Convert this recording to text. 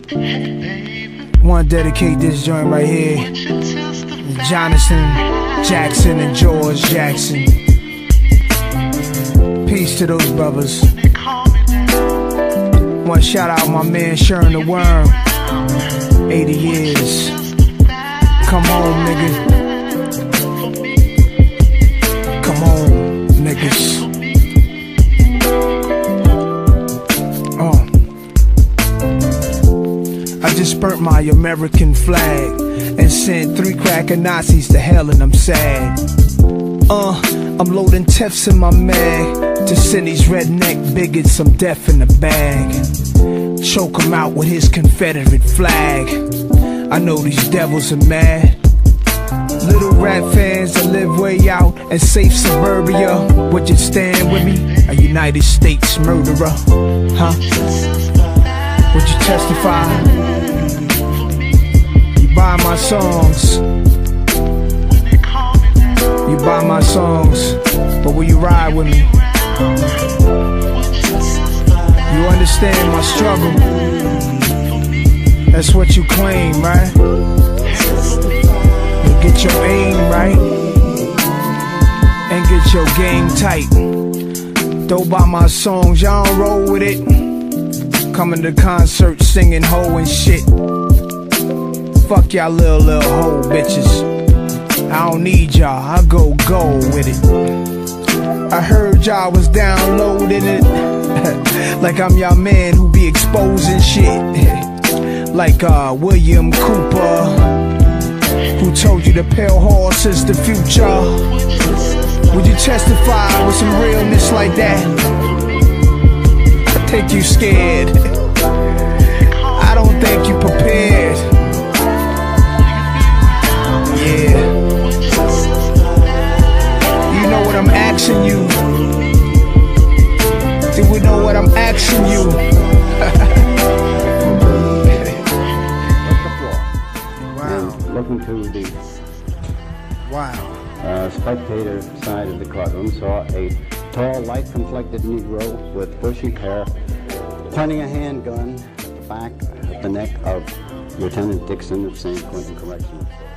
Wanna dedicate this joint right here to Jonathan Jackson and George Jackson. Peace to those brothers. Wanna shout out my man Sharon the Worm. 80 years. Come on, nigga. Come on, niggas. I just burnt my American flag and sent 3 cracker Nazis to hell, and I'm sad. I'm loading tiffs in my mag to send these redneck bigots some death in the bag. Choke him out with his Confederate flag. I know these devils are mad. Little rap fans that live way out in safe suburbia, would you stand with me? A United States murderer, huh? Would you testify? You buy my songs. You buy my songs, but will you ride with me? You understand my struggle? That's what you claim, right? You get your aim right and get your game tight. Though by my songs, y'all don't roll with it. Coming to concerts singing ho and shit. Fuck y'all little ho bitches. I don't need y'all, I go with it. I heard y'all was downloading it. Like I'm y'all man who be exposing shit. Like William Cooper, who told you the pale horse is the future. Would you testify with some realness like that? I think you scared. I don't think you prepared. Yeah. You know what I'm asking you? Do we know what I'm asking you? Wow. Looking to the spectator side of the courtroom, saw a tall, light-complected Negro with bushy hair pointing a handgun at the back of the neck of Lieutenant Dixon of St. Quentin Correctional.